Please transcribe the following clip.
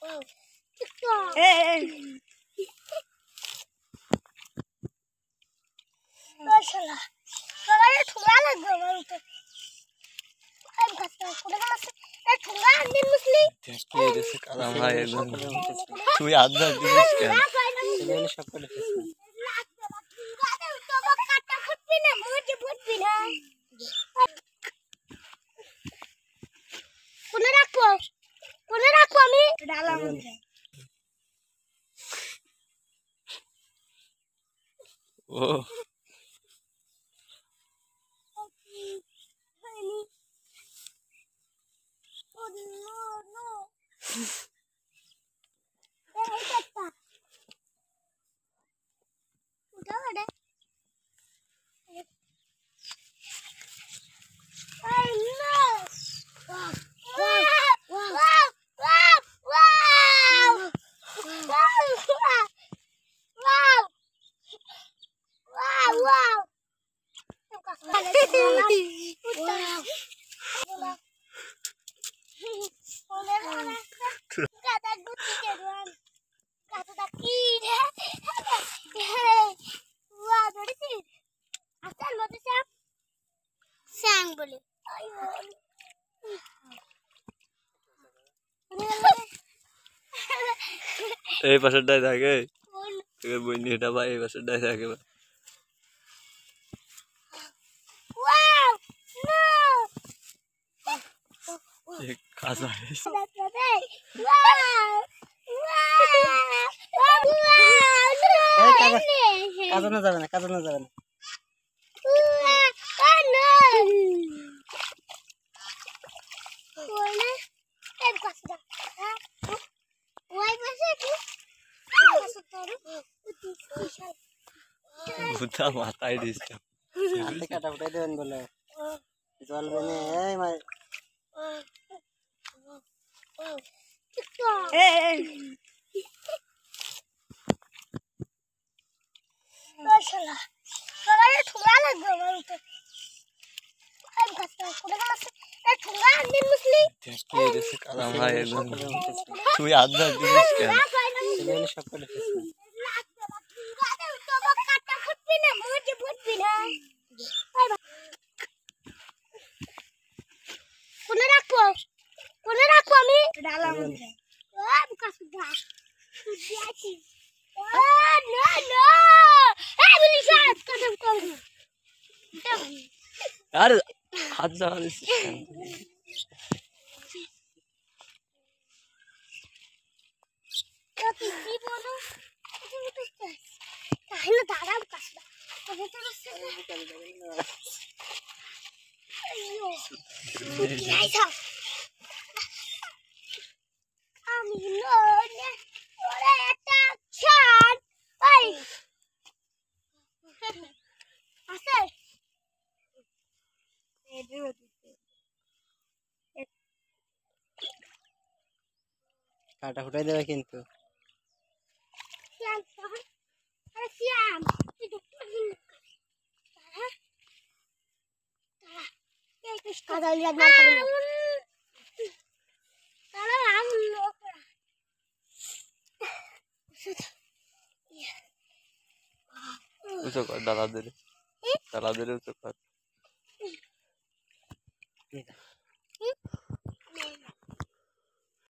তুই আধা জিনিস কেন ও এই পাশেরটাই থাকে বইটা ভাই এই পাশেরটাই থাকে কাঁচা কাজনা যাবে না, কাজনা যাবে না। মাথায় ডিস্টার্ব হাতে কাটা ফুটাই দেবেন বলে চলবে না। এই মাই তুই আধা জিনিস কেন সব করে আর হাত জ্বালা দিচ্ছিস কাটা ফুটাই দেবে কিন্তু। উঁচু কর দাদা দিলে উঁচু কর।